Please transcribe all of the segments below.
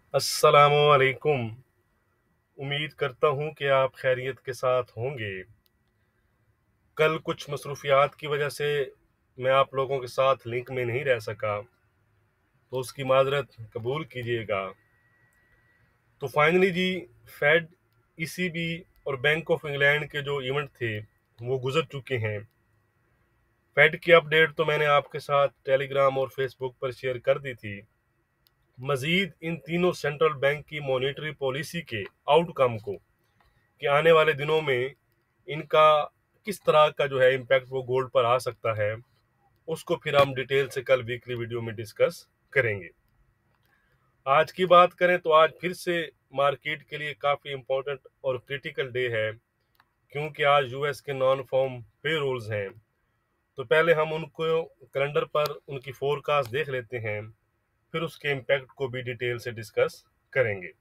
अस्सलामुअलैकुम। उम्मीद करता हूँ कि आप खैरियत के साथ होंगे। कल कुछ मसरूफियात की वजह से मैं आप लोगों के साथ लिंक में नहीं रह सका, तो उसकी माजरत कबूल कीजिएगा। तो फाइनली जी, फेड, ईसीबी और बैंक ऑफ इंग्लैंड के जो इवेंट थे वो गुजर चुके हैं। फेड की अपडेट तो मैंने आपके साथ टेलीग्राम और फेसबुक पर शेयर कर दी थी। मजीद इन तीनों सेंट्रल बैंक की मॉनेटरी पॉलिसी के आउटकम को कि आने वाले दिनों में इनका किस तरह का जो है इम्पैक्ट वो गोल्ड पर आ सकता है, उसको फिर हम डिटेल से कल वीकली वीडियो में डिस्कस करेंगे। आज की बात करें तो आज फिर से मार्केट के लिए काफ़ी इम्पोर्टेंट और क्रिटिकल डे है, क्योंकि आज यूएस के नॉन फॉर्म पे रोल्स हैं। तो पहले हम उनको कैलेंडर पर उनकी फोरकास्ट देख लेते हैं, फिर उसके इम्पैक्ट को भी डिटेल से डिस्कस करेंगे।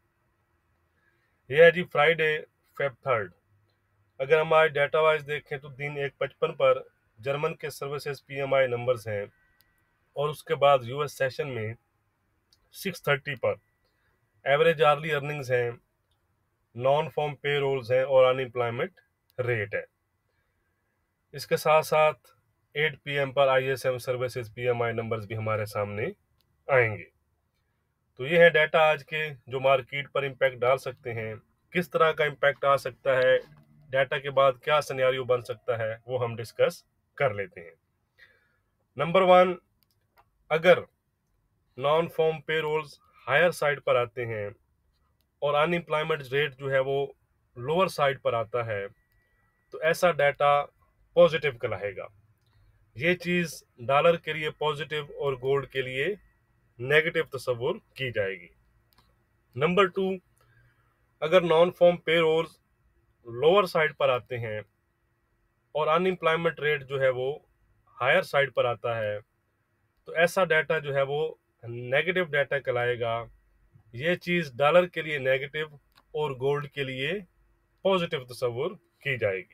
यह है जी फ्राइडे, Feb 3। अगर हम आज डाटा वाइज देखें तो दिन 1:55 पर जर्मन के सर्विसेज पीएमआई नंबर्स हैं, और उसके बाद यूएस सेशन में 6:30 पर एवरेज आर्ली अर्निंग्स हैं, नॉन फॉर्म पे रोल्स हैं और अनएम्प्लॉयमेंट रेट है। इसके साथ साथ 8 पीएम पर आईएसएम सर्विसेज पीएमआई नंबर्स भी हमारे सामने आएंगे। तो ये है डाटा आज के जो मार्केट पर इम्पैक्ट डाल सकते हैं। किस तरह का इम्पैक्ट आ सकता है, डाटा के बाद क्या सिनेरियो बन सकता है, वो हम डिस्कस कर लेते हैं। नंबर 1, अगर non farm payrolls higher side पर आते हैं और अनएम्प्लॉयमेंट रेट जो है वो लोअर साइड पर आता है, तो ऐसा डाटा पॉजिटिव कहलाएगा। ये चीज़ डॉलर के लिए पॉजिटिव और गोल्ड के लिए नेगेटिव तस्वुर की जाएगी। नंबर 2, अगर non farm payrolls lower side पर आते हैं और अनएम्प्लॉयमेंट रेट जो है वो हायर साइड पर आता है, तो ऐसा डाटा जो है वो नेगेटिव डाटा कहलाएगा। ये चीज़ डॉलर के लिए नेगेटिव और गोल्ड के लिए पॉजिटिव तस्वुर की जाएगी।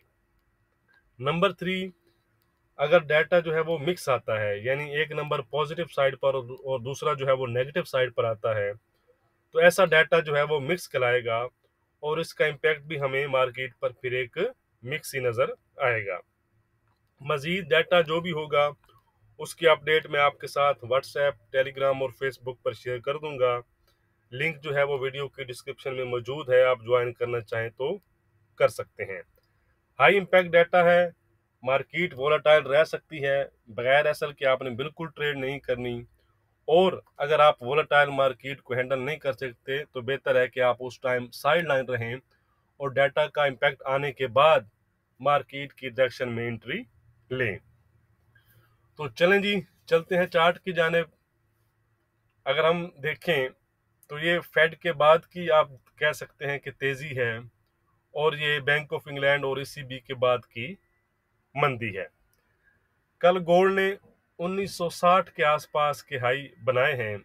नंबर 3, अगर डाटा जो है वो मिक्स आता है, यानी एक नंबर पॉजिटिव साइड पर और दूसरा जो है वो नेगेटिव साइड पर आता है, तो ऐसा डाटा जो है वो मिक्स कहलाएगा, और इसका इम्पैक्ट भी हमें मार्केट पर फिर एक मिक्स ही नज़र आएगा। मजीद डाटा जो भी होगा उसकी अपडेट मैं आपके साथ व्हाट्सएप, टेलीग्राम और फेसबुक पर शेयर कर दूंगा। लिंक जो है वो वीडियो के डिस्क्रिप्शन में मौजूद है, आप ज्वाइन करना चाहें तो कर सकते हैं। हाई इम्पैक्ट डाटा है, मार्केट वोलाटाइल रह सकती है, बगैर एसएल के आपने बिल्कुल ट्रेड नहीं करनी, और अगर आप वोलाटाइल मार्केट को हैंडल नहीं कर सकते तो बेहतर है कि आप उस टाइम साइड लाइन रहें और डाटा का इम्पैक्ट आने के बाद मार्केट की डायरेक्शन में एंट्री लें। तो चलें जी, चलते हैं चार्ट की जानिब। अगर हम देखें तो ये फेड के बाद की आप कह सकते हैं कि तेजी है, और ये बैंक ऑफ इंग्लैंड और ईसीबी के बाद की मंदी है। कल गोल्ड ने 1960 के आसपास के हाई बनाए हैं,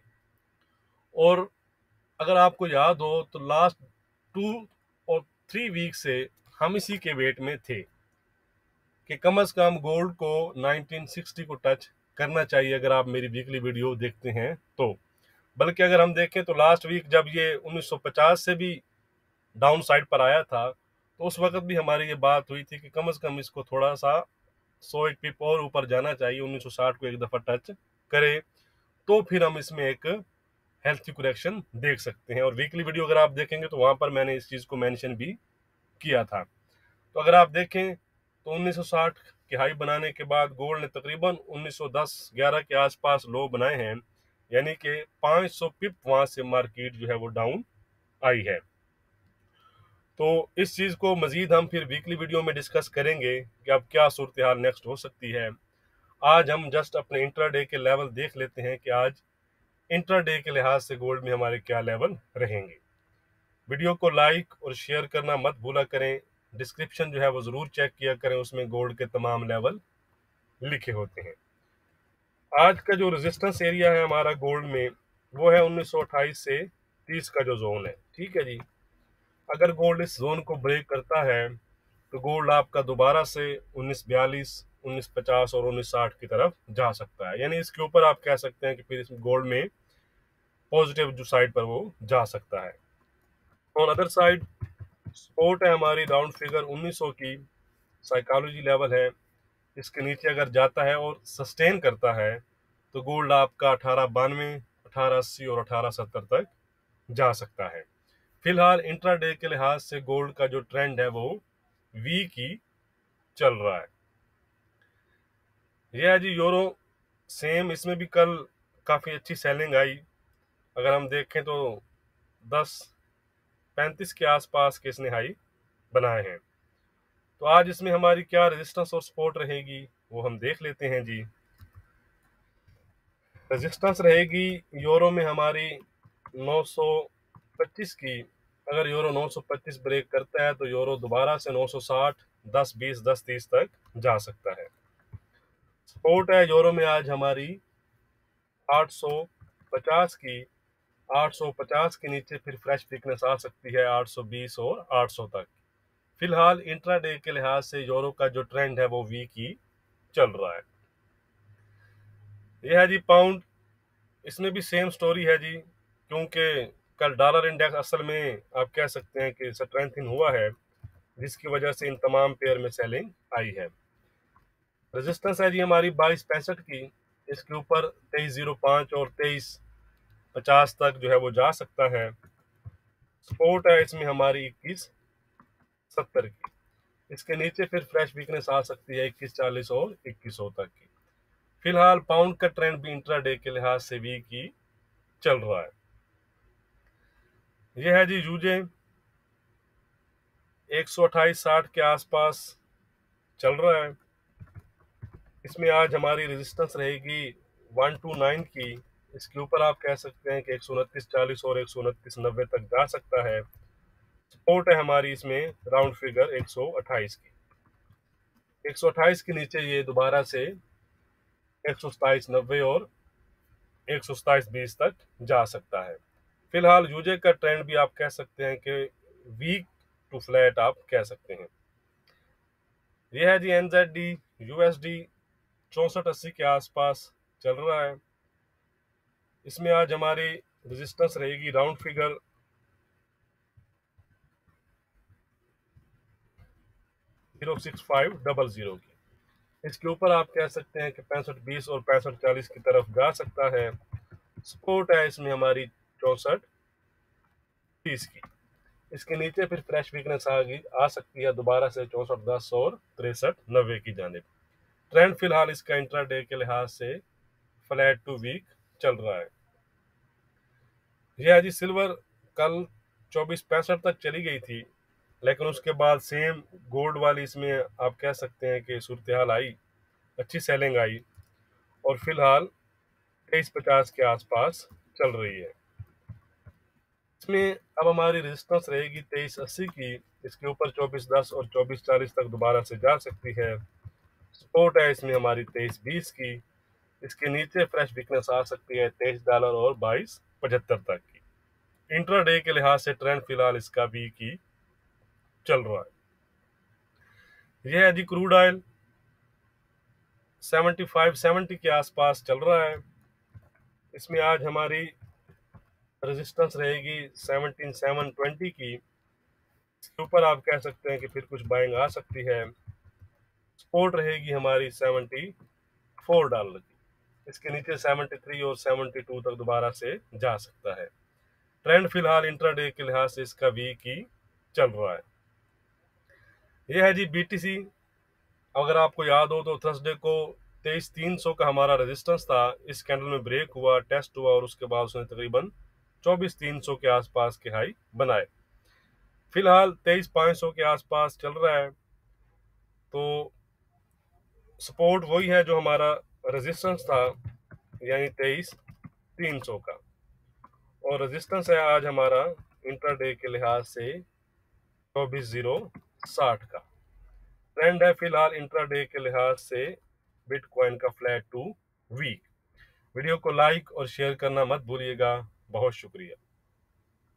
और अगर आपको याद हो तो लास्ट 2 और 3 वीक से हम इसी के वेट में थे कि कम से कम गोल्ड को 1960 को टच करना चाहिए, अगर आप मेरी वीकली वीडियो देखते हैं तो। बल्कि अगर हम देखें तो लास्ट वीक जब ये 1950 से भी डाउन साइड पर आया था, तो उस वक्त भी हमारी ये बात हुई थी कि कम से कम इसको थोड़ा सा 100 पिप और ऊपर जाना चाहिए, 1960 को एक दफ़ा टच करे, तो फिर हम इसमें एक हेल्थी करेक्शन देख सकते हैं। और वीकली वीडियो अगर आप देखेंगे तो वहाँ पर मैंने इस चीज़ को मेंशन भी किया था। तो अगर आप देखें तो 1960 के हाई बनाने के बाद गोल्ड ने तकरीबन 1910-11 के आसपास लो बनाए हैं, यानी कि 500 पिप वहाँ से मार्केट जो है वो डाउन आई है। तो इस चीज़ को मज़ीद हम फिर वीकली वीडियो में डिस्कस करेंगे कि अब क्या सूरत हाल नेक्स्ट हो सकती है। आज हम जस्ट अपने इंट्राडे के लेवल देख लेते हैं कि आज इंट्राडे के लिहाज से गोल्ड में हमारे क्या लेवल रहेंगे। वीडियो को लाइक और शेयर करना मत भूला करें। डिस्क्रिप्शन जो है वो ज़रूर चेक किया करें, उसमें गोल्ड के तमाम लेवल लिखे होते हैं। आज का जो रेजिस्टेंस एरिया है हमारा गोल्ड में, वो है 1928 से 30 का जो जोन है। ठीक है जी, अगर गोल्ड इस जोन को ब्रेक करता है तो गोल्ड आपका दोबारा से 1942, 1950 और 1960 की तरफ जा सकता है। यानी इसके ऊपर आप कह सकते हैं कि फिर इस गोल्ड में पॉजिटिव जो साइड पर वो जा सकता है। ऑन अदर साइड सपोर्ट है हमारी राउंड फिगर 1900 की, साइकोलॉजी लेवल है, इसके नीचे अगर जाता है और सस्टेन करता है तो गोल्ड आपका 1892, 1880 और 1870 तक जा सकता है। फिलहाल इंट्राडे के लिहाज से गोल्ड का जो ट्रेंड है वो वीक ही चल रहा है। यह है जी यूरो। सेम इसमें भी कल काफ़ी अच्छी सेलिंग आई। अगर हम देखें तो 10.35 के आसपास के इसने हाई बनाए हैं। तो आज इसमें हमारी क्या रेजिस्टेंस और सपोर्ट रहेगी वो हम देख लेते हैं जी। रेजिस्टेंस रहेगी यूरो में हमारी 925 की। अगर यूरो 925 ब्रेक करता है तो यूरो दोबारा से 960, 10-20, 10-30 तक जा सकता है। सपोर्ट है यूरो में आज हमारी 850 की। 850 के नीचे फिर फ्रेश वीकनेस आ सकती है 820 और 800 तक। फिलहाल इंट्राडे के लिहाज से यूरो का जो ट्रेंड है वो वीक ही चल रहा है। यह है जी पाउंड। इसमें भी सेम स्टोरी है जी, क्योंकि कल डॉलर इंडेक्स असल में आप कह सकते हैं कि स्ट्रेंथन हुआ है, जिसकी वजह से इन तमाम पेयर में सेलिंग आई है। रेजिस्टेंस है जी हमारी 22.65 की। इसके ऊपर 23.05 और 23.50 तक जो है वो जा सकता है। सपोर्ट है इसमें हमारी 21.70 की। इसके नीचे फिर फ्रेश वीकनेस आ सकती है 21.40 और 2100 तक की। फिलहाल पाउंड का ट्रेंड भी इंट्राडे के लिहाज से वीक ही चल रहा है। यह है जी यूजे 128.60 के आसपास चल रहा है। इसमें आज हमारी रेजिस्टेंस रहेगी 129 की। इसके ऊपर आप कह सकते हैं कि 129.40 और 129.90 तक जा सकता है। सपोर्ट है हमारी इसमें राउंड फिगर 128 की। 128 के नीचे ये दोबारा से 127.90 और 127.20 तक जा सकता है। फिलहाल यूजे का ट्रेंड भी आप कह सकते हैं कि वीक टू फ्लैट आप कह सकते हैं। यह है जी एनजेडी यूएसडी 64.80 के आसपास चल रहा है। इसमें आज हमारी रेजिस्टेंस रहेगी राउंड फिगर 06500 की। इसके ऊपर आप कह सकते हैं कि 65.20 और 65.40 की तरफ जा सकता है। सपोर्ट है इसमें हमारी 64.30 की। इसके नीचे फिर फ्रेश वीकनेस आ सकती है दोबारा से 64.10 और 63.90 की जानिब। ट्रेंड फिलहाल इसका इंट्राडे के लिहाज से फ्लैट टू वीक चल रहा है। यह है जी सिल्वर। कल 24.65 तक चली गई थी, लेकिन उसके बाद सेम गोल्ड वाली इसमें आप कह सकते हैं कि सूरत हाल आई, अच्छी सेलिंग आई और फिलहाल 23.50 के आसपास चल रही है। इसमें अब हमारी रेजिस्टेंस रहेगी 23.80 की। इसके ऊपर 24.10 और 24.40 तक दोबारा से जा सकती है। सपोर्ट है इसमें हमारी 23.20 की। इसके नीचे फ्रेश वीकनेस आ सकती है $23 और 22.75 तक की। इंट्राडे के लिहाज से ट्रेंड फिलहाल इसका वीक ही चल रहा है। यह है जी क्रूड ऑयल 75-70 के आसपास चल रहा है। इसमें आज हमारी रेजिस्टेंस रहेगी 17,720 की। इसके ऊपर आप कह सकते हैं कि फिर कुछ बाइंग आ सकती है। सपोर्ट रहेगी हमारी $74 की। इसके नीचे 73 और 72 तक दोबारा से जा सकता है। ट्रेंड फिलहाल इंट्राडे के लिहाज से इसका वीक ही चल रहा है। यह है जी बीटीसी। अगर आपको याद हो तो थर्सडे को 23,300 का हमारा रेजिस्टेंस था। इस कैंडल में ब्रेक हुआ, टेस्ट हुआ और उसके बाद उसने तकरीबन 24,300 के आसपास के हाई बनाए। फिलहाल 23,500 के आसपास चल रहा है। तो सपोर्ट वही है जो हमारा रेजिस्टेंस था, यानी 23,300 का, और रेजिस्टेंस है आज हमारा इंट्राडे के लिहाज से 24,060 का। ट्रेंड है फिलहाल इंट्राडे के लिहाज से बिटकॉइन का फ्लैट टू वीक। वीडियो को लाइक और शेयर करना मत भूलिएगा। बहुत शुक्रिया।